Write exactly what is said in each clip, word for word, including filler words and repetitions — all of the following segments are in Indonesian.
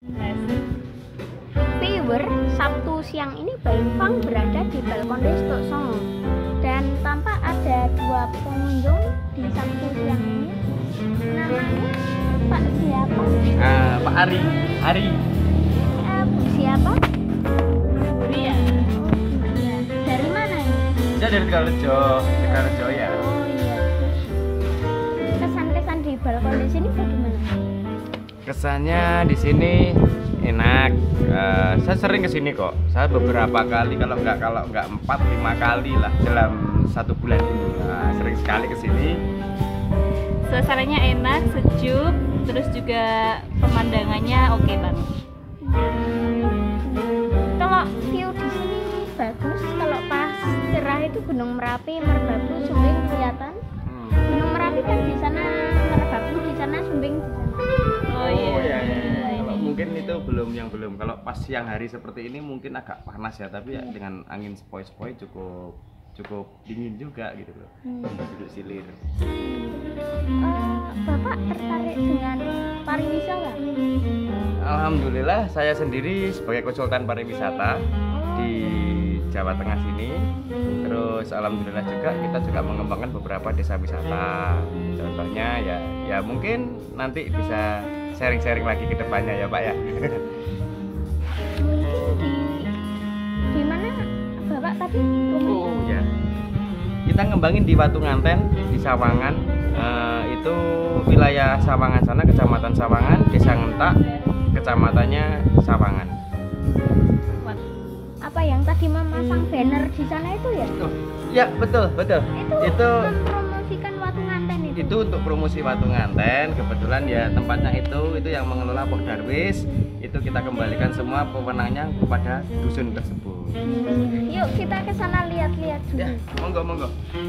Viewer, Sabtu siang ini Baimfang berada di balkon Resto Songo dan tampak ada dua pengunjung di Sabtu siang ini. Namanya Pak siapa? Ah, Pak Ari. Ari. Uh, Bu siapa? Buria. Oh, iya. Dari mana ini? Dia dari Tegalrejo, Tegalrejo ya. Oh iya. Kesan-kesan di balkon di sini bagaimana? Kesannya di sini enak. Uh, saya sering kesini kok. Saya beberapa kali, kalau nggak kalau nggak empat lima kali lah dalam satu bulan ini. Nah, sering sekali kesini. Suasananya enak, sejuk, terus juga pemandangannya oke banget. Kalau view di sini bagus, kalau pas cerah itu Gunung Merapi, Merbabu, Sumbing kelihatan. Hmm. Gunung Merapi kan di sana, Merbabu di sana, Sumbing di sana. Oh iya. Oh, iya, iya, iya. Ini. Kalau mungkin itu belum yang belum. Kalau pas siang hari seperti ini mungkin agak panas ya, tapi ya dengan angin sepoi-sepoi cukup cukup dingin juga gitu loh. Hmm. Duduk silir. Eh, Bapak tertarik dengan pariwisata? Alhamdulillah saya sendiri sebagai konsultan pariwisata di Jawa Tengah sini. Terus alhamdulillah juga kita juga mengembangkan beberapa desa wisata. Contohnya ya ya mungkin nanti bisa sharing-sharing lagi ke depannya ya Pak ya. Mungkin di di mana Bapak tadi rumahnya? Oh ya. Kita ngembangin di Watu Nganten, di Sawangan. Eh, itu wilayah Sawangan sana, Kecamatan Sawangan, Desa Ngentak, kecamatannya Sawangan. What? Apa yang tadi memasang banner di sana itu ya? Oh, ya betul betul. Itu, Itu mempromosikan Watu Nganten itu. itu untuk promosi Watu Nganten. Kebetulan ya tempatnya itu itu yang mengelola Pok Darwis. Itu kita kembalikan semua pewenangnya kepada dusun tersebut. Yuk kita ke sana lihat-lihat dulu. Ya, monggo monggo.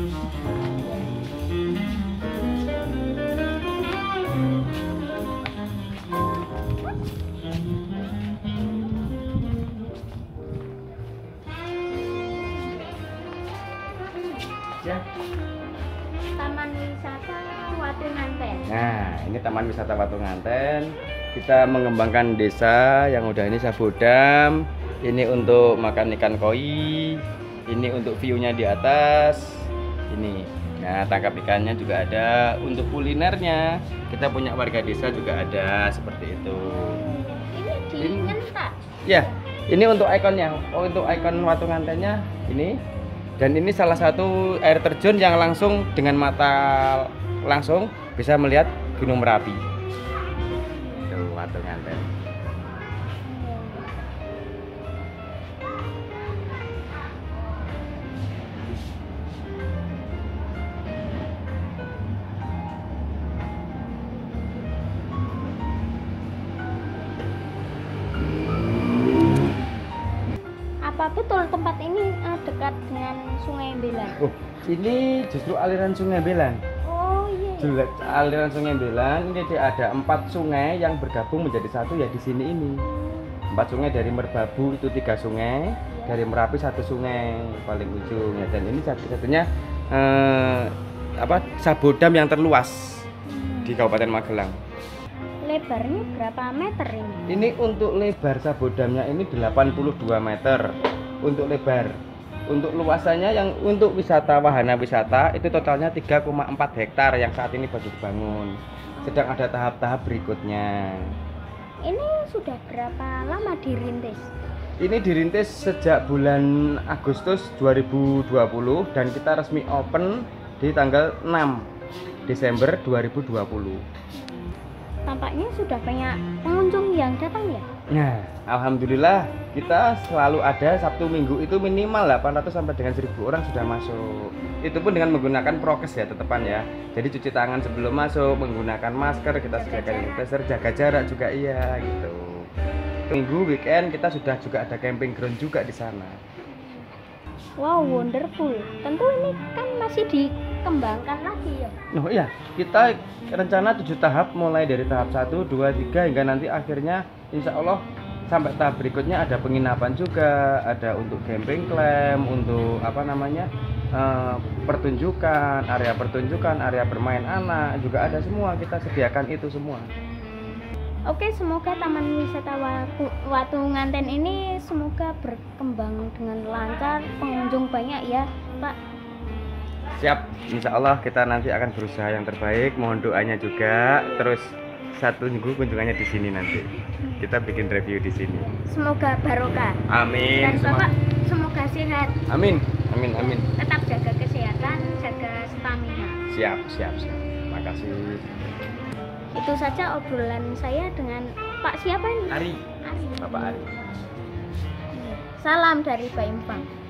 Ya. Taman Wisata Watu Nganten. Nah, ini Taman Wisata Watu Nganten. Kita mengembangkan desa yang udah ini Sabodam. Ini untuk makan ikan koi. Ini untuk view-nya di atas. Ini. Nah, tangkap ikannya juga ada. Untuk kulinernya, kita punya warga desa juga ada seperti itu. Ini di Ini- Ngentak. Ya, ini untuk ikonnya. Oh, untuk ikon Watu Ngantennya ini. Dan ini salah satu air terjun yang langsung dengan mata langsung bisa melihat Gunung Merapi. Itu Watu Nganten. Apa betul tempat ini eh, dekat dengan Sungai Belan? Oh, ini justru aliran Sungai Belan. Oh iya. Jelas aliran Sungai Belan ini dia ada empat sungai yang bergabung menjadi satu ya di sini ini. Empat sungai dari Merbabu itu tiga sungai, dari Merapi satu sungai paling ujung ya. Dan ini satu-satunya eh, apa Sabodam yang terluas di Kabupaten Magelang. Lebarnya berapa meter ini? Ini untuk lebar Sabodamnya ini delapan puluh dua meter untuk lebar. Untuk luasannya yang untuk wisata wahana wisata itu totalnya tiga koma empat hektar yang saat ini baru dibangun. Sedang ada tahap-tahap berikutnya. Ini sudah berapa lama dirintis? Ini dirintis sejak bulan Agustus dua ribu dua puluh dan kita resmi open di tanggal enam Desember dua ribu dua puluh. Tampaknya sudah banyak pengunjung yang datang ya? Nah, alhamdulillah kita selalu ada Sabtu Minggu itu minimal delapan ratus sampai dengan seribu orang sudah masuk. Itu pun dengan menggunakan prokes ya tetepan ya. Jadi cuci tangan sebelum masuk, menggunakan masker, kita sediakan sanitizer, jaga jarak juga iya gitu. Minggu weekend kita sudah juga ada camping ground juga di sana. Wow, wonderful. Tentu ini kan masih dikembangkan lagi ya. Oh iya, kita rencana tujuh tahap mulai dari tahap satu, dua, tiga hingga nanti akhirnya insya Allah sampai tahap berikutnya ada penginapan juga, ada untuk camping camp, untuk apa namanya eh, pertunjukan, area pertunjukan, area bermain anak juga ada semua, kita sediakan itu semua. Oke, semoga Taman Wisata Watu, Watu Nganten ini semoga berkembang dengan lancar, pengunjung banyak ya, Pak. Siap, insya Allah kita nanti akan berusaha yang terbaik. Mohon doanya juga. Terus satu minggu kunjungannya di sini nanti. Kita bikin review di sini. Semoga barokah. Amin. Dan Bapak semoga sehat. Amin, amin, amin. Tetap jaga kesehatan, jaga stamina. Siap, siap, siap. Makasih. Itu saja obrolan saya dengan Pak siapa ini? Ari, Ari. Bapak Ari. Salam dari Mbak Impang.